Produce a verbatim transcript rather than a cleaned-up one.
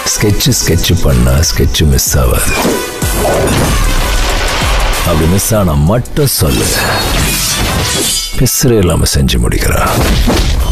Sketch sketch பண்ணா sketch miss ஆகாது. அப்படி மிஸ் ஆனா மட்டும் சொல்லு, பிசுறே இல்லாம செஞ்சு முடிக்கிறா.